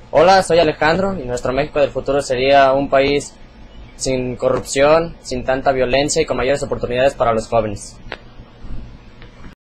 Hola, soy Alejandro y nuestro México del futuro sería un país sin corrupción, sin tanta violencia y con mayores oportunidades para los jóvenes.